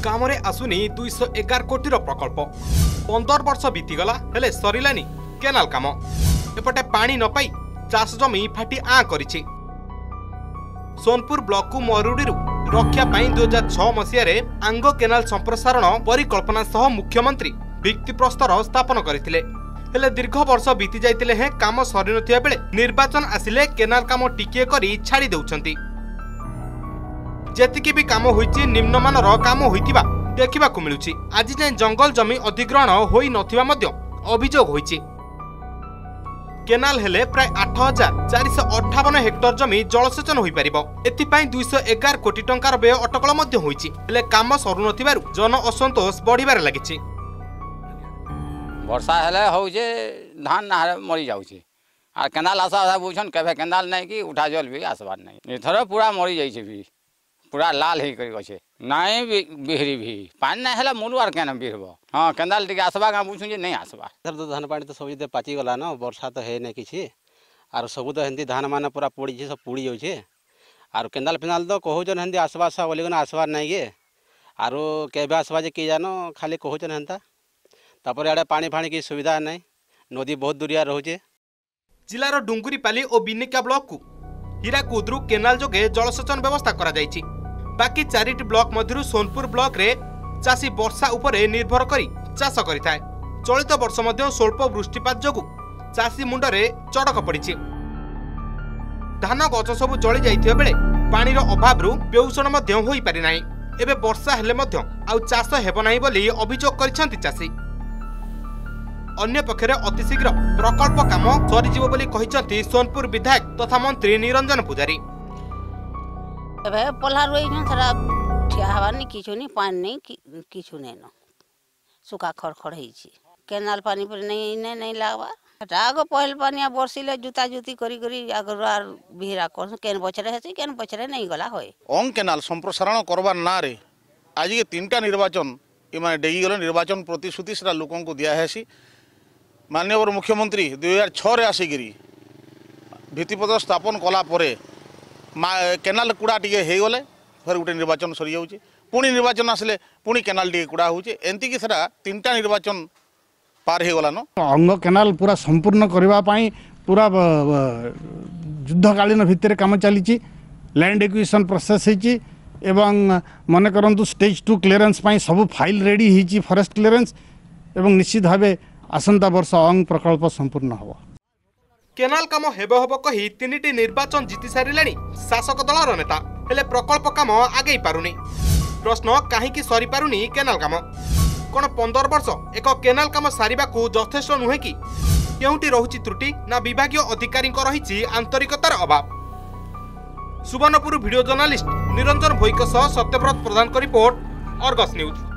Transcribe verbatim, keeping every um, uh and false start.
काम आसुनी दुईश एगार कोटी प्रकल्प पंदर वर्ष बीतीगला हेले सरिलानी केनाल काम एपटे पानी न पाई चाष जमी फाटी आ करिछि। सोनपुर ब्लॉक को मरुड़ी रक्षा पाई दुई हजार छह मसीह आंगो केनाल संप्रसारण परिकल्पना सह मुख्यमंत्री भित्तिप्रस्तर स्थापन करथिले। हेले दीर्घ वर्ष बीती जाइतिले हैं काम सरी नथिया बेले निर्वाचन आसिले केनाल काम टिकिए करी छाड़ी देउछंती। जेतिकी भी काम होईछि निम्नमानर काम होईतिबा देखिबाकू मिलुछि। आज जाय जंगल जमी अधिग्रहण होई नथिबा मध्य अभियोग होईछि। केनाल हेले प्राय आठ हजार चार सौ अठावन हेक्टर जमी जलसेचन होई परिबो। एथिपाई दुईश एगार कोटी टंकार व्यय अटकल मध्य होईछि। हेले काम सरू नथिबारु जन असंतोष बढ़िबार लागिछि। वर्षा हेले होउजे धान नहारे मरी जाउछि आ केनाल आसा आसा बुझन केबे केनाल नै कि उठा जल भी आसबार नै एथरा पूरा मरी जाइछे भी पूरा लाल हे करि गछे नाइ बिहरी भी पानी नै हेला मुलु आर केना बिहरबो। हां केनाल टिके आसबा गा बुझु जे नै आसबा इधर तो धान पानी तो सब जे पाची गला न वर्षा तो हे नै किछि आर सब तो हंदी धान माने पूरा पोड़ी जे सब पोड़ी जाउ छे आर केनाल फेनाल तो कहू जन हंदी आसबा सा बोली गना आसबार नै गे आरो केबे आसबा जे की जानो खाली कहू जन हंता तापर आड़े पानी फाणी की सुविधा नै नदी बहुत दूरिया रहउछे। जिलार डुंगुरीपाली और बिनिका ब्लॉक को हीराकुदरू केनाल जोगे जलसेचन व्यवस्था करा जायछि। बाकी चारिटी ब्लॉक मध्यरु सोनपुर ब्लॉक रे चासी वर्षा उपरे निर्भर करी चाष करिथाय। चलित वर्ष मध्य स्वल्प वृष्टिपात जोगु चासी मुंडरे चड़क पड़िछि। धान गछ सब जळि जाइथिबा बेले पानीर अभावरु बेउषण मध्य होई पारि नाही। एबे वर्षा हेले मध्य आउ चाष हेबो नाही बोली अभियोग करिसंती चासी। अन्य पक्षरे अतिशीघ्र प्रकल्प काम सरीजिवो बोली कहिसंती सोनपुर विधायक तथा मंत्री निरंजन पुजारी। एबे पल्हा रोइ न थरा ठिया हवा नि किछु नि पानी नै किछु नै न सुका खड़खड़ हेछि। केनाल पानी पर नै नै नै लागबा आगो पहल पानी बरसिले जुता जुती करी करी आगरार बिहरा कर केन बचरे हेछि केन बचरे नै गला होय। अंग केनाल संप्रसारण करबार ना रे आज के तीनटा निर्वाचन ए माने डेगी गले निर्वाचन प्रतिश्रुति सेरा लोकन को दिया हेछि। माननीय मुख्यमंत्री दुई हजार छः आसिकी भित्तिप्रस्तर स्थापन कला परे केनाल कुड़ा टे हो गले फिर गोटे निर्वाचन सरी जाऊँगी पुणी निर्वाचन आसिले पुणी केनाल टे कुड़ा हो एमती कि तीनटा निर्वाचन पार हो गलान। अंग केनाल पूरा संपूर्ण करने पूरा युद्धकालीन भितर काम चली लैंड एक्विजिशन प्रोसेस एवं मन करंतु स्टेज टू क्लीयरेंस सब फाइल रेडी होती फॉरेस्ट क्लीयरेंस एवं निश्चित भाव आसंता वर्ष अंग प्रकल्प संपूर्ण हो। केनाल काम हेबो हेबो कही तीनिटी निर्वाचन जीति सारिलेनी शासक दलर नेता हेले प्रकल्प काम आगे पारुनी। प्रश्न काहीकि सरी पारुनी केनाल काम कोन पंदर वर्ष एक केनाल काम सारिबा को यथेष्ट नुहे कि केउटी रहुची त्रुटि ना विभागीय अधिकारी रहिछि आंतरिकतार अभाव। सुवर्णपुर वीडियो जर्नलिस्ट निरंजन भोईक सह सत्यव्रत प्रधान को रिपोर्ट अर्गस न्यूज।